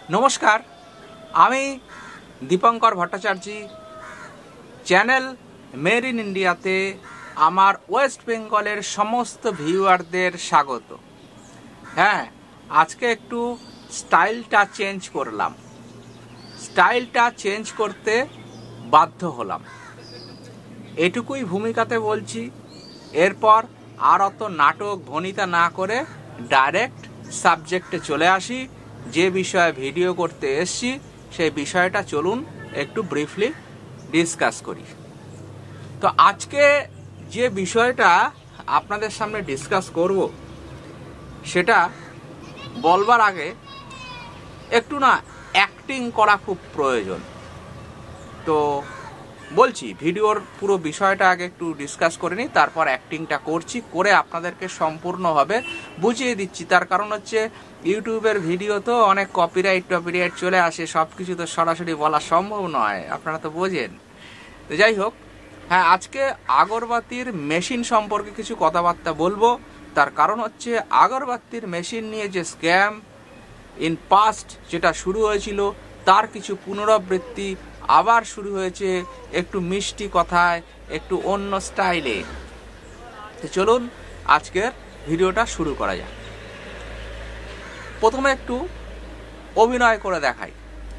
নমস্কার, আমি Dipankar Bhattacharya. Channel made in ইন্ডিয়াতে আমার ওয়েস্ট বেঙ্গলের সমস্ত ভিউয়ারদের স্বাগত। হ্যাঁ, আজকে একটু স্টাইলটা চেঞ্জ করলাম। স্টাইলটা চেঞ্জ করতে বাধ্য হলাম, এটুকুই ভূমিকাতে বলছি। এরপর আর অত নাটক ভনিতা না করে ডাইরেক্ট সাবজেক্টে চলে আসি। যে বিষয়ে ভিডিও করতে এসছি সেই বিষয়টা চলুন একটু ব্রিফলি ডিসকাস করি। তো আজকে যে বিষয়টা আপনাদের সামনে ডিসকাস করব সেটা বলবার আগে একটু অ্যাক্টিং করা খুব প্রয়োজন। তো বলছি, ভিডিওর পুরো বিষয়টা আগে একটু ডিসকাস করে নিই, তারপর অ্যাক্টিংটা করছি, করে আপনাদেরকে সম্পূর্ণভাবে বুঝিয়ে দিচ্ছি। তার কারণ হচ্ছে ইউটিউবের ভিডিও তো অনেক কপিরাইট চলে আসে, সব কিছু তো সরাসরি বলা সম্ভব নয়, আপনারা তো বোঝেন। তো যাই হোক, হ্যাঁ, আজকে আগরবাতির মেশিন সম্পর্কে কিছু কথাবার্তা বলবো। তার কারণ হচ্ছে আগরবাতির মেশিন নিয়ে যে স্ক্যাম ইন পাস্ট যেটা শুরু হয়েছিল তার কিছু পুনরাবৃত্তি আবার শুরু হয়েছে, একটু মিষ্টি কথায়, একটু অন্য স্টাইলে। তো চলুন আজকের ভিডিওটা শুরু করা যাক। প্রথমে একটু অভিনয় করে দেখাই।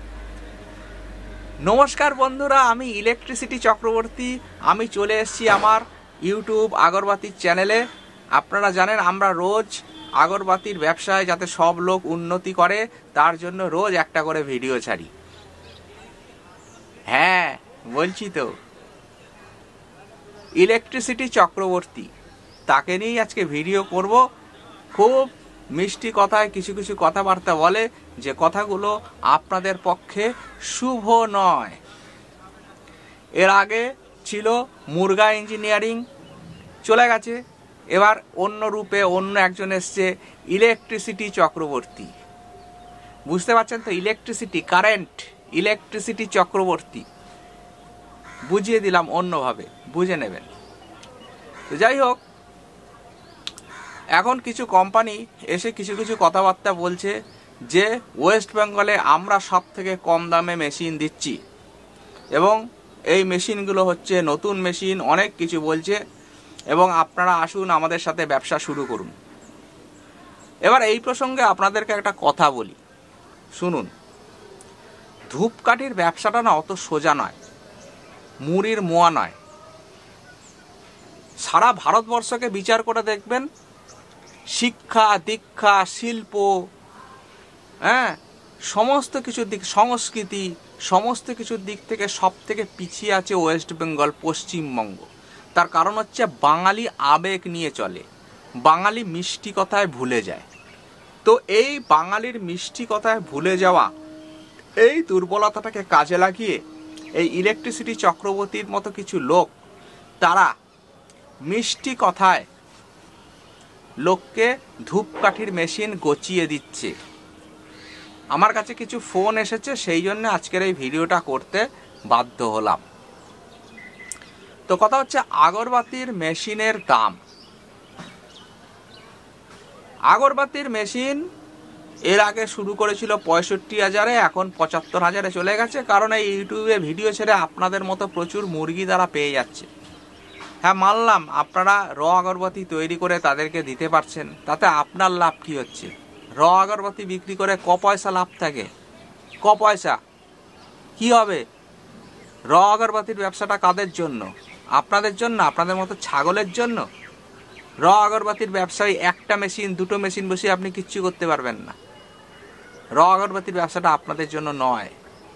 নমস্কার বন্ধুরা, আমি ইলেকট্রিসিটি চক্রবর্তী। আমি চলে এসেছি আমার ইউটিউব আগরবাতির চ্যানেলে। আপনারা জানেন আমরা রোজ আগরবাতির ব্যবসায় যাতে সব লোক উন্নতি করে তার জন্য রোজ একটা করে ভিডিও ছাড়ি। হ্যাঁ, বলছি তো, ইলেকট্রিসিটি চক্রবর্তী, তাকে নিয়েই আজকে ভিডিও করব। খুব মিষ্টি কথায় কিছু কিছু কথাবার্তা বলে, যে কথাগুলো আপনাদের পক্ষে শুভ নয়। এর আগে ছিল মুরগা ইঞ্জিনিয়ারিং, চলে গেছে। এবার অন্য রূপে অন্য একজন এসছে, ইলেকট্রিসিটি চক্রবর্তী। বুঝতে পারছেন তো, ইলেকট্রিসিটি কারেন্ট, ইলেকট্রিসিটি চক্রবর্তী। বুঝিয়ে দিলাম অন্যভাবে, বুঝে নেবেন। তো যাই হোক, এখন কিছু কোম্পানি এসে কিছু কিছু কথাবার্তা বলছে যে ওয়েস্ট বেঙ্গলে আমরা সব থেকে কম দামে মেশিন দিচ্ছি এবং এই মেশিনগুলো হচ্ছে নতুন মেশিন, অনেক কিছু বলছে, এবং আপনারা আসুন আমাদের সাথে ব্যবসা শুরু করুন। এবার এই প্রসঙ্গে আপনাদেরকে একটা কথা বলি, শুনুন। ধূপকাঠির ব্যবসাটা অত সোজা নয়, মুড়ির মোয়া নয়। সারা ভারতবর্ষকে বিচার করে দেখবেন, শিক্ষা দীক্ষা শিল্প, হ্যাঁ, সমস্ত কিছুর দিক, সংস্কৃতি, সমস্ত কিছুর দিক থেকে সব থেকে পিছিয়ে আছে ওয়েস্ট বেঙ্গল, পশ্চিমবঙ্গ। তার কারণ হচ্ছে বাঙালি আবেগ নিয়ে চলে, বাঙালি মিষ্টি কথায় ভুলে যায়। তো এই বাঙালির মিষ্টি কথায় ভুলে যাওয়া, এই দুর্বলতাটাকে কাজে লাগিয়ে এই ইলেকট্রিসিটি চক্রবর্তীর মতো কিছু লোক, তারা মিষ্টি কথায় লোককে ধূপকাঠির মেশিন গচিয়ে দিচ্ছে। আমার কাছে কিছু ফোন এসেছে, সেই জন্য আজকের এই ভিডিওটা করতে বাধ্য হলাম। তো কথা হচ্ছে আগরবাতির মেশিনের দাম। আগরবাতির মেশিন এর আগে শুরু করেছিল 65,000-এ, এখন 75,000-এ চলে গেছে। কারণ এই ইউটিউবে ভিডিও ছেড়ে আপনাদের মতো প্রচুর মুরগি তারা পেয়ে যাচ্ছে। হ্যাঁ, মানলাম আপনারা র আগরবাতি তৈরি করে তাদেরকে দিতে পারছেন, তাতে আপনার লাভ কি হচ্ছে? র আগরবাতি বিক্রি করে ক পয়সা লাভ থাকে? ক পয়সা কি হবে? র আগরবাতির ব্যবসাটা কাদের জন্য? আপনাদের জন্য, আপনাদের মতো ছাগলের জন্য? র আগরবাতির ব্যবসায় একটা মেশিন, দুটো মেশিন বসিয়ে আপনি কিচ্ছু করতে পারবেন না। র আগরবাতির ব্যবসাটা আপনাদের জন্য নয়।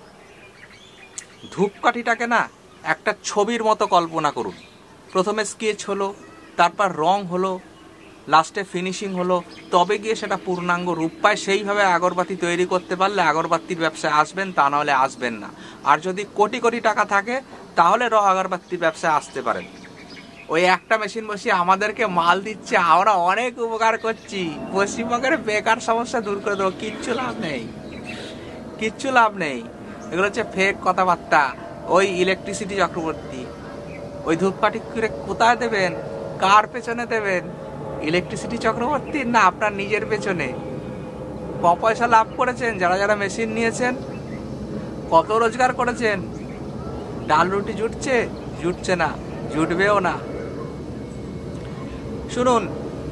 ধূপকাঠিটাকে একটা ছবির মতো কল্পনা করুন। প্রথমে স্কেচ হলো, তারপর রং হলো, লাস্টে ফিনিশিং হলো, তবে গিয়ে সেটা পূর্ণাঙ্গ রূপ পায়। সেইভাবে আগরবাতি তৈরি করতে পারলে আগরবাতির ব্যবসায় আসবেন, তা নাহলে আসবেন না। আর যদি কোটি কোটি টাকা থাকে তাহলে র আগরবাতির ব্যবসায় আসতে পারেন। ওই একটা মেশিন বসিয়ে আমাদেরকে মাল দিচ্ছে, আমরা অনেক উপকার করছি, পশ্চিমবঙ্গের বেকার সমস্যা দূর করে দেবো, কিচ্ছু লাভ নেই, কিচ্ছু লাভ নেই। এগুলো হচ্ছে ফেক কথাবার্তা। ওই ইলেকট্রিসিটি চক্রবর্তী ওই ধূপকাঠি করে কোথায় দেবেন? কার পেছনে দেবেন? ইলেকট্রিসিটি চক্রবর্তীর না আপনার নিজের পেছনে? পয়সা লাভ করেছেন যারা যারা মেশিন নিয়েছেন? কত রোজগার করেছেন? ডাল রুটি জুটছে? জুটছে না, জুটবেও না। শুনুন,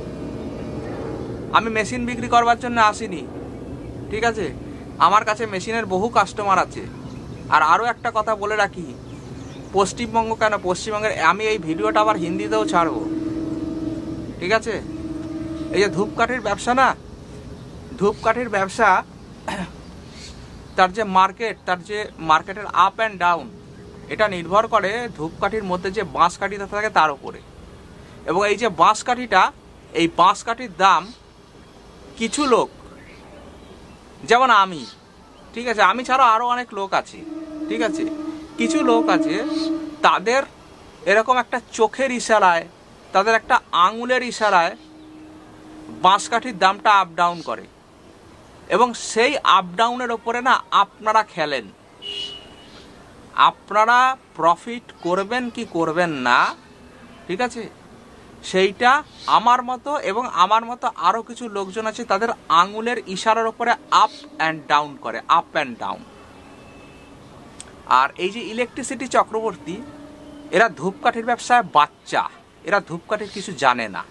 আমি মেশিন বিক্রি করবার জন্য আসিনি, ঠিক আছে? আমার কাছে মেশিনের বহু কাস্টমার আছে। আর আরও একটা কথা বলে রাখি, পশ্চিমবঙ্গ কেন, পশ্চিমবঙ্গের আমি এই ভিডিওটা আবার হিন্দিতেও ছাড়বো, ঠিক আছে? এই যে ধূপকাঠির ব্যবসা না, ধূপকাঠির ব্যবসা, তার যে মার্কেট, তার যে মার্কেটের আপ অ্যান্ড ডাউন, এটা নির্ভর করে ধূপকাঠির মধ্যে যে বাঁশকাঠিটা থাকে তার উপরে। এবং এই যে বাঁশকাঠিটা, এই বাঁশকাঠির দাম কিছু লোক, যেমন আমি, ঠিক আছে, আমি ছাড়া আরও অনেক লোক আছে, ঠিক আছে, কিছু লোক আছে তাদের এরকম একটা চোখের ইশারায়, তাদের একটা আঙুলের ইশারায় বাঁশকাঠির দামটা আপ ডাউন করে। এবং সেই আপ ডাউনের ওপরে না আপনারা খেলেন। আপনারা প্রফিট করবেন কি করবেন না, ঠিক আছে, সেইটা আমার মতো এবং আমার মতো আরও কিছু লোকজন আছে, তাদের আঙুলের ইশারার ওপরে আপ অ্যান্ড ডাউন করে, আপ অ্যান্ড ডাউন। আর এই যে ইলেকট্রিসিটি চক্রবর্তী, এরা ধূপকাঠির ব্যবসায় বাচ্চা, এরা ধূপকাঠির কিছু জানে না।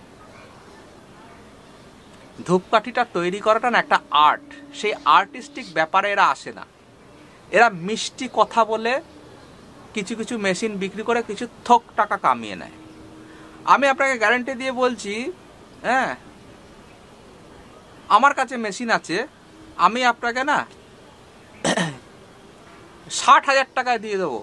ধূপকাঠিটা তৈরি করাটা না একটা আর্ট, সেই আর্টিস্টিক ব্যাপারে এরা আসে না। এরা মিষ্টি কথা বলে কিছু কিছু মেশিন বিক্রি করে কিছু থোক টাকা কামিয়ে নেয়। আমি আপনাকে গ্যারান্টি দিয়ে বলছি, হ্যাঁ, আমার কাছে মেশিন আছে, আমি আপনাকে না 60,000 টাকায় দিয়ে দেবো,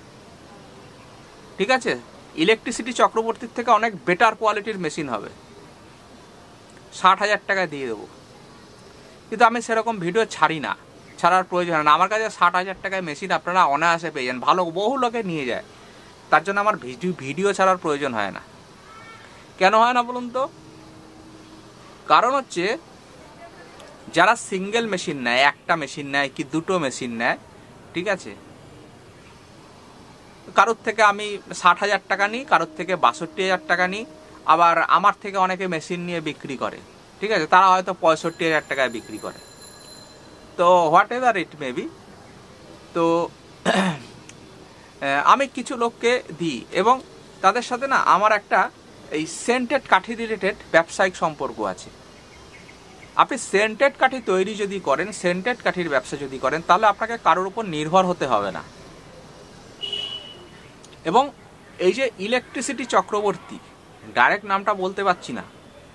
ঠিক আছে? ইলেকট্রিসিটি চক্রবর্তীর থেকে অনেক বেটার কোয়ালিটির মেশিন হবে, 60,000 টাকায় দিয়ে দেবো। কিন্তু আমি সেরকম ভিডিও ছাড়ি না, ছাড়ার প্রয়োজন হয় না। আমার কাছে 60,000 টাকায় মেশিন আপনারা অনায়াসে পেয়ে যান, ভালো, বহু লোকে নিয়ে যায়। তার জন্য আমার ভিডিও ছাড়ার প্রয়োজন হয় না। কেন হয় না বলুন তো? কারণ হচ্ছে, যারা সিঙ্গেল মেশিন নেয়, একটা মেশিন নেয় কি দুটো মেশিন নেয়, ঠিক আছে, কারোর থেকে আমি 60,000 টাকা নিই, কারোর থেকে 62,000 টাকা নিই, আবার আমার থেকে অনেকে মেশিন নিয়ে বিক্রি করে, ঠিক আছে, তারা হয়তো 65,000 টাকায় বিক্রি করে। তো হোয়াট এভার ইট মেবি, তো আমি কিছু লোককে দিই এবং তাদের সাথে না আমার একটা এই সেন্টেড কাঠি রিলেটেড ব্যবসায়িক সম্পর্ক আছে। আপনি সেন্টেড কাঠি তৈরি যদি করেন, সেন্টেড কাঠির ব্যবসা যদি করেন, তাহলে আপনাকে কারোর উপর নির্ভর হতে হবে না। এবং এই যে ইলেকট্রিসিটি চক্রবর্তী, ডাইরেক্ট নামটা বলতে পারছি না,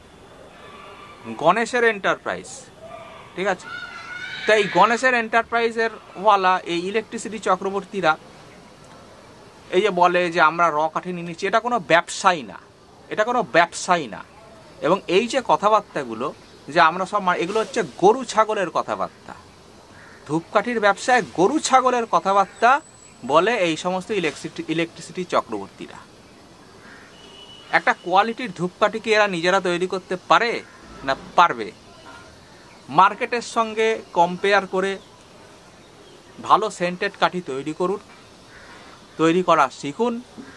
গণেশের এন্টারপ্রাইজ, ঠিক আছে, তো এই গণেশের এন্টারপ্রাইজের ওয়ালা এই ইলেকট্রিসিটি চক্রবর্তীরা এই যে বলে যে আমরা র কাঠি নিয়ে নিচ্ছি, এটা কোনো ব্যবসায়ী না, এটা কোনো ব্যবসায়ী না। এবং এই যে কথাবার্তাগুলো যে আমরা সব, এগুলো হচ্ছে গরু ছাগলের কথাবার্তা। ধূপকাঠির ব্যবসায় গরু ছাগলের কথাবার্তা বলে এই সমস্ত ইলেকট্রিসিটি চক্রবর্তীরা। একটা কোয়ালিটির ধূপকাঠিকে এরা নিজেরা তৈরি করতে পারে না? পারবে। মার্কেটের সঙ্গে কম্পেয়ার করে ভালো সেন্টেড কাঠি তৈরি করুন, তৈরি করা শিখুন,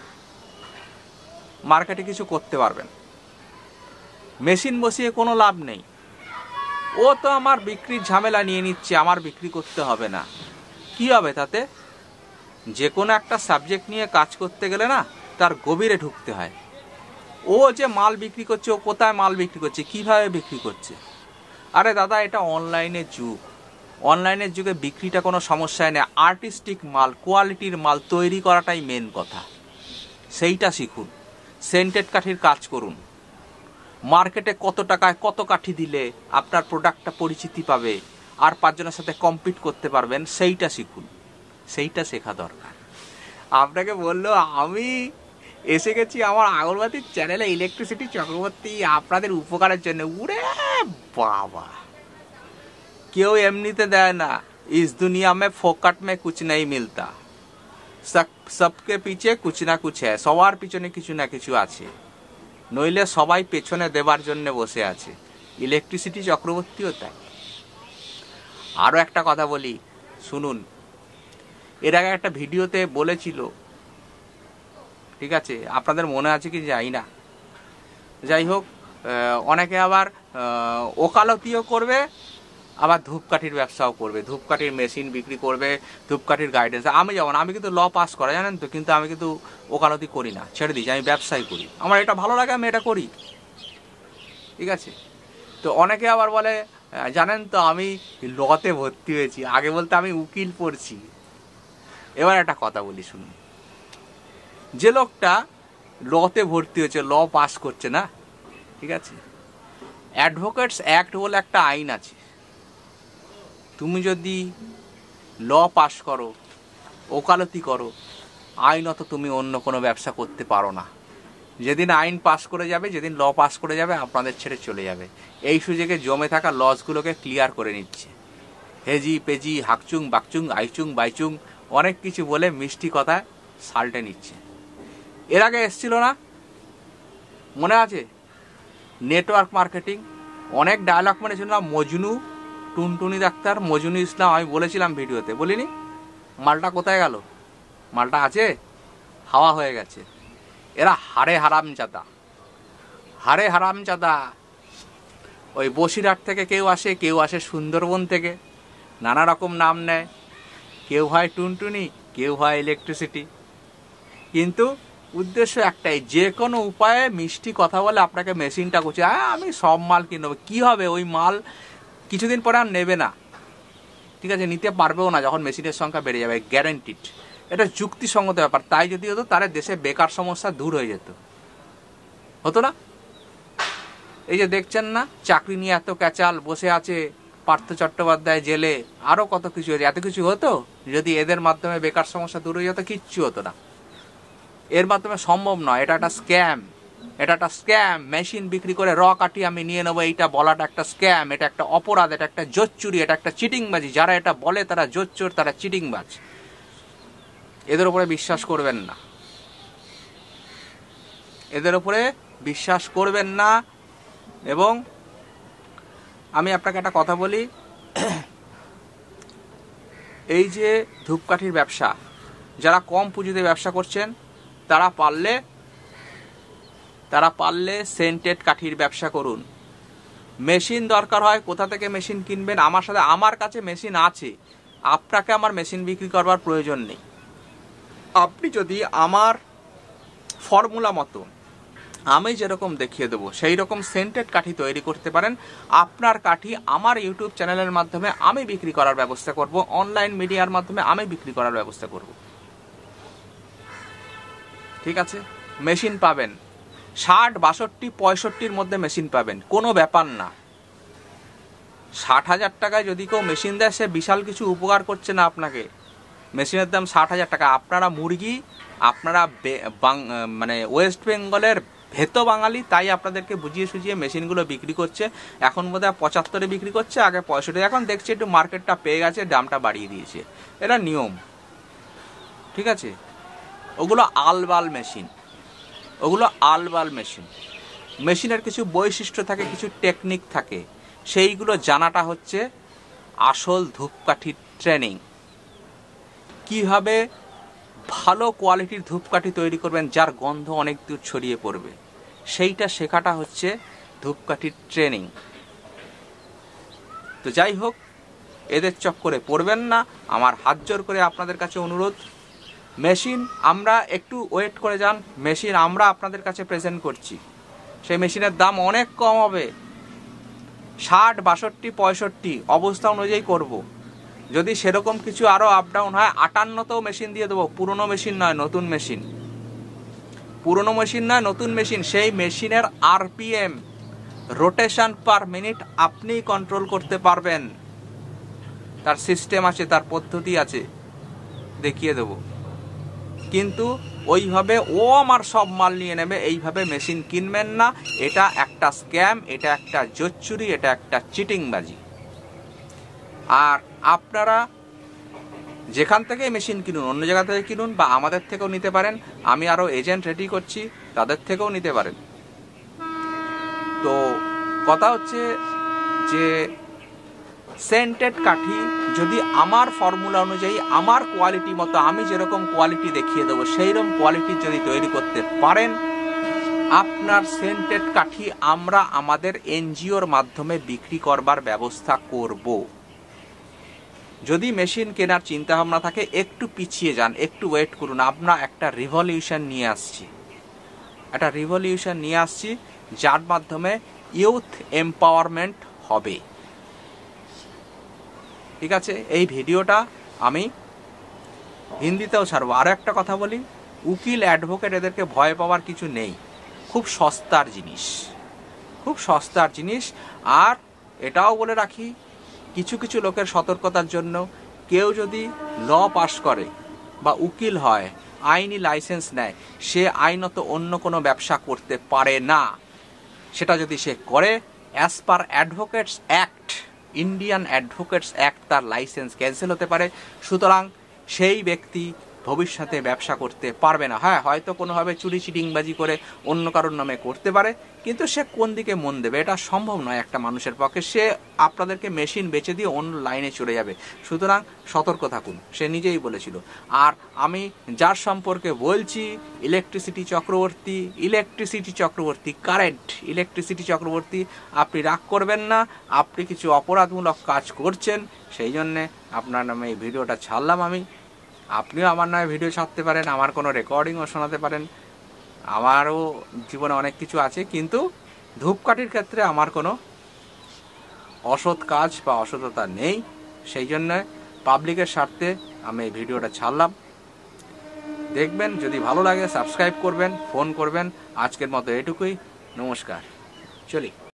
মার্কেটে কিছু করতে পারবেন। মেশিন বসিয়ে কোনো লাভ নেই। ও তো আমার বিক্রির ঝামেলা নিয়ে নিচ্ছে, আমার বিক্রি করতে হবে না, কি হবে তাতে? যে কোনো একটা সাবজেক্ট নিয়ে কাজ করতে গেলে না তার গভীরে ঢুকতে হয়। ও যে মাল বিক্রি করছে, ও কোথায় মাল বিক্রি করছে, কিভাবে বিক্রি করছে? আরে দাদা, এটা অনলাইনের যুগ, অনলাইনের যুগে বিক্রিটা কোনো সমস্যায় নেই। আর্টিস্টিক মাল, কোয়ালিটির মাল তৈরি করাটাই মেন কথা, সেইটা শিখুন। সেন্টেড কাঠির কাজ করুন। মার্কেটে কত টাকায় কত কাঠি দিলে আপনার প্রোডাক্টটা পরিচিতি পাবে আর 5 জনের সাথে কম্পিট করতে পারবেন, সেইটা শিখুন, সেইটা শেখা দরকার। আপনাকে বললো আমি এসে গেছি আমার আগরবাতির চ্যানেলে ইলেকট্রিসিটি চক্রবর্তী আপনাদের উপকারের জন্য। উড়ে বাবা, কেউ এমনিতে দেয় না। ইস দুনিয়া মে ফোকাট মে কুছ নেই মিলতা, সবকে পিছে কুছ না কুছ হ্যায়। সবার পিছনে কিছু না কিছু আছে, নইলে সবাই পেছনে দেবার জন্য বসে আছে। ইলেকট্রিসিটি চক্রবর্তীও তাই। আরও একটা কথা বলি, শুনুন। এর আগে একটা ভিডিওতে বলেছিল, ঠিক আছে, আপনাদের মনে আছে কি জানি না, যাই হোক, অনেকে আবার ওকালতিও করবে আবার ধূপকাঠির ব্যবসাও করবে, ধূপকাঠির মেশিন বিক্রি করবে, ধূপকাঠির গাইডেন্স। আমি যেমন, আমি কিন্তু ল পাস করা জানেন তো, কিন্তু আমি কিন্তু ওকালতি করি না, ছেড়ে দিই, আমি ব্যবসাই করি, আমার এটা ভালো লাগে, আমি এটা করি, ঠিক আছে। তো অনেকে আবার বলে জানেন তো আমি লতে ভর্তি হয়েছি, আগে বলতে আমি উকিল পড়ছি। এবার একটা কথা বলি শুনুন, যে লোকটা লতে ভর্তি হয়েছে, ল পাস করছে না, ঠিক আছে, অ্যাডভোকেটস অ্যাক্ট বলে একটা আইন আছে, তুমি যদি ল পাস করো, ওকালতি করো, আইনত তুমি অন্য কোনো ব্যবসা করতে পারো না। যেদিন আইন পাস করে যাবে, যেদিন ল পাস করে যাবে, আপনাদের ছেড়ে চলে যাবে। এই সুযোগে জমে থাকা লসগুলোকে ক্লিয়ার করে নিচ্ছে, হেজি পেজি হাকচুং বাকচুং আইচুং বাইচুং অনেক কিছু বলে মিষ্টি কথায় সাল্টে নিচ্ছে। এর আগে এসছিল না, মনে আছে, নেটওয়ার্ক মার্কেটিং, অনেক ডায়লগ মেরেছিলাম, মজনু, টুনটুনি ডাক্তার, মজনু ইসলাম, আমি বলেছিলাম ভিডিওতে, বলিনি? মালটা কোথায় গেল? মালটা আছে, হাওয়া হয়ে গেছে। এরা হারে হারামজাদা, হারে হারামজাদা। ওই বসিরহাট থেকে কেউ আসে, কেউ আসে সুন্দরবন থেকে, নানা রকম নাম নেয়, কেউ হয় টুনটুনি, কেউ হয় ইলেকট্রিসিটি, কিন্তু উদ্দেশ্য একটাই, যে কোনো উপায়ে মিষ্টি কথা বলে আপনাকে মেশিনটা করছে, আমি সব মাল কিনবো। কি হবে, ওই মাল কিছুদিন পরে আর নেবে না, ঠিক আছে, নিতে পারবেও না যখন মেশিনের সংখ্যা বেড়ে যাবে, গ্যারেন্টিড। এটা যুক্তিসঙ্গত ব্যাপার। তাই যদি হতো তাহলে দেশে বেকার সমস্যা দূর হয়ে যেত, হতো না? এই যে দেখছেন না, চাকরি নিয়ে এত ক্যাচাল, বসে আছে পার্থ চট্টোপাধ্যায় জেলে, আরো কত কিছু হয়েছে। এত কিছু হতো যদি এদের মাধ্যমে বেকার সমস্যা দূর হয়ে যেত? কিচ্ছু হতো না, এর মাধ্যমে সম্ভব নয়। এটা একটা স্ক্যাম, এটা একটা স্ক্যাম। মেশিন বিক্রি করে র কাটি আমি নিয়ে নেবো, এইটা বলাটা একটা স্ক্যাম, এটা একটা অপরাধ, এটা একটা জোচ্চুরি, এটা একটা চিটিংবাজি। যারা এটা বলে তারা জোচ্চোর, তারা চিটিংবাজ। এদের উপরে বিশ্বাস করবেন না, এদের উপরে বিশ্বাস করবেন না। এবং আমি আপনাকে একটা কথা বলি, এই যে ধূপকাঠির ব্যবসা, যারা কম পুঁজিতে ব্যবসা করছেন, তারা পারলে সেন্টেড কাঠির ব্যবসা করুন। মেশিন দরকার হয়, কোথা থেকে মেশিন কিনবেন? আমার কাছে মেশিন আছে, আপনাকে আমার মেশিন বিক্রি করবার প্রয়োজন নেই। আপনি যদি আমার ফর্মুলা মতো আমি যেরকম দেখিয়ে দেবো সেই রকম সেন্টেড কাঠি তৈরি করতে পারেন, আপনার কাঠি আমার ইউটিউব চ্যানেলের মাধ্যমে আমি বিক্রি করার ব্যবস্থা করব, অনলাইন মিডিয়ার মাধ্যমে আমি বিক্রি করার ব্যবস্থা করব, ঠিক আছে? মেশিন পাবেন 60, 62, 65-র মধ্যে মেশিন পাবেন, কোনো ব্যাপার না। 60,000 টাকায় যদি কেউ মেশিন দেয়, সে বিশাল কিছু উপকার করছে না আপনাকে। মেশিনের দাম 60,000 টাকা। আপনারা মুরগি, আপনারা মানে ওয়েস্ট বেঙ্গলের ভেতো বাঙালি, তাই আপনাদেরকে বুঝিয়ে সুঝিয়ে মেশিনগুলো বিক্রি করছে। এখন বোধহয় 75-এ বিক্রি করছে, আগে 65। এখন দেখছি একটু মার্কেটটা পেয়ে গেছে, দামটা বাড়িয়ে দিয়েছে, এটা নিয়ম, ঠিক আছে? ওগুলো আলবাল মেশিন, ওগুলো আলবাল মেশিন। মেশিনের কিছু বৈশিষ্ট্য থাকে, কিছু টেকনিক থাকে, সেইগুলো জানাটা হচ্ছে আসল ধূপকাঠির ট্রেনিং। কিভাবে ভালো কোয়ালিটির ধূপকাঠি তৈরি করবেন যার গন্ধ অনেক দূর ছড়িয়ে পড়বে, সেইটা শেখাটা হচ্ছে ধূপকাঠির ট্রেনিং। তো যাই হোক, এদের চক্করে পড়বেন না, আমার হাত জোর করে আপনাদের কাছে অনুরোধ। মেশিন আমরা একটু ওয়েট করে যান, মেশিন আমরা আপনাদের কাছে প্রেজেন্ট করছি, সেই মেশিনের দাম অনেক কম হবে, 60, 62, 65 অবস্থা অনুযায়ী করব। যদি সেরকম কিছু আরো আপ ডাউন হয়, 58তেও মেশিন দিয়ে দেবো। পুরনো মেশিন নয়, নতুন মেশিন, পুরনো মেশিন নয়, নতুন মেশিন। সেই মেশিনের আরপিএম, রোটেশন পার মিনিট আপনি কন্ট্রোল করতে পারবেন, তার সিস্টেম আছে, তার পদ্ধতি আছে, দেখিয়ে দেব। কিন্তু ওইভাবে ও আমার সব মাল নিয়ে নেবে, এইভাবে মেশিন কিনবেন না। এটা একটা স্ক্যাম, এটা একটা জোচ্চুরি, এটা একটা চিটিংবাজি। আর আপনারা যেখান থেকে মেশিন কিনুন, অন্য জায়গা থেকে কিনুন বা আমাদের থেকেও নিতে পারেন, আমি আরও এজেন্ট রেডি করছি, তাদের থেকেও নিতে পারেন। তো কথা হচ্ছে যে সেন্টেড কাঠি যদি আমার ফর্মুলা অনুযায়ী, আমার কোয়ালিটি মতো, আমি যেরকম কোয়ালিটি দেখিয়ে দেবো সেই রকম কোয়ালিটি যদি তৈরি করতে পারেন, আপনার সেন্টেড কাঠি আমরা আমাদের এনজিওর মাধ্যমে বিক্রি করবার ব্যবস্থা করব। যদি মেশিন কেনার চিন্তা ভাবনা থাকে একটু পিছিয়ে যান, একটু ওয়েট করুন। আমরা একটা রিভলিউশন নিয়ে আসছি, যার মাধ্যমে ইউথ এম্পাওয়ারমেন্ট হবে। ঠিক আছে, এই ভিডিওটা আমি হিন্দিতেও ছাড়বো। আরও একটা কথা বলি, উকিল অ্যাডভোকেট এদেরকে ভয় পাওয়ার কিছু নেই, খুব সস্তার জিনিস। আর এটাও বলে রাখি, কিছু কিছু লোকের সতর্কতার জন্য, কেউ যদি ল পাশ করে বা উকিল হয়, আইনি লাইসেন্স নেয়, সে আইনত অন্য কোনো ব্যবসা করতে পারে না। সেটা যদি সে করে, as per advocates act, Indian advocates act, তার লাইসেন্স ক্যান্সেল হতে পারে। সুতরাং সেই ব্যক্তি ভবিষ্যতে ব্যবসা করতে পারবে না। হ্যাঁ, হয়তো কোনোভাবে চুরি চিটিংবাজি করে অন্য কারোর নামে করতে পারে, কিন্তু সে কোন দিকে মন দেবে? এটা সম্ভব নয় একটা মানুষের পক্ষে। সে আপনাদেরকে মেশিন বেচে দিয়ে অন্য লাইনে চলে যাবে। সুতরাং সতর্ক থাকুন, সে নিজেই বলেছিল। আর আমি যার সম্পর্কে বলছি, electricity Chakraborty, current electricity Chakraborty, আপনি রাগ করবেন না। আপনি কিছু অপরাধমূলক কাজ করছেন, সেই জন্যে আপনার নামে এই ভিডিওটা ছাড়লাম আমি। আপনিও আমার নামে ভিডিও ছাড়তে পারেন, আমার কোনো রেকর্ডিংও শোনাতে পারেন। আমারও জীবনে অনেক কিছু আছে, কিন্তু ধূপকাঠির ক্ষেত্রে আমার কোনো অসৎ কাজ বা অসততা নেই। সেই জন্য পাবলিকের স্বার্থে আমি এই ভিডিওটা ছাড়লাম। দেখবেন, যদি ভালো লাগে সাবস্ক্রাইব করবেন, ফোন করবেন। আজকের মতো এটুকুই, নমস্কার, চলি।